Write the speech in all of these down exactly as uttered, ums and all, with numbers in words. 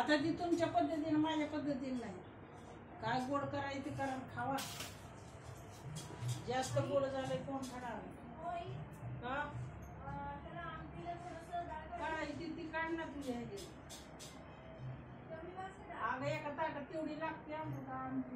आता ती तुमच्या पद्धतीने माझ्या पद्धतीने नाही. काय गोड करायचं ते करा खावा. जास्त गोड झाले कोण खाणार का? काय ती काढ ना तुझ्या ह्याची. अगं एका ताटात तेवढी लागते आमची.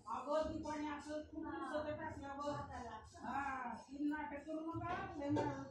टाकल्यावर हा तीन नाटक करू नका.